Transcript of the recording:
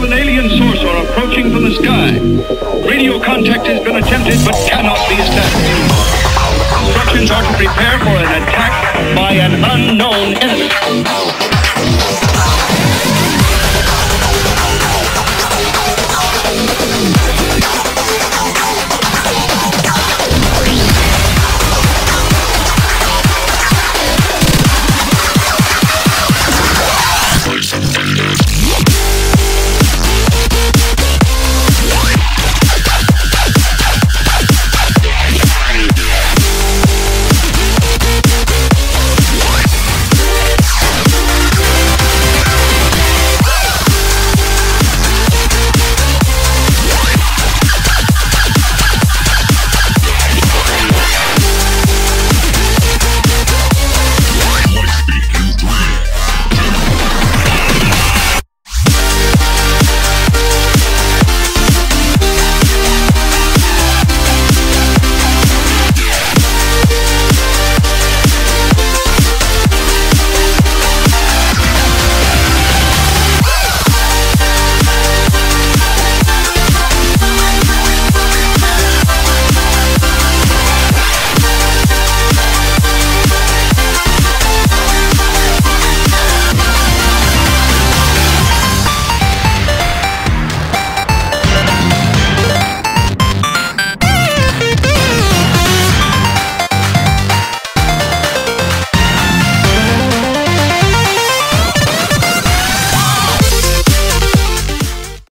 an alien source are approaching from the sky. Radio contact has been attempted but cannot be established. Instructions are to prepare for an attack by an unknown enemy.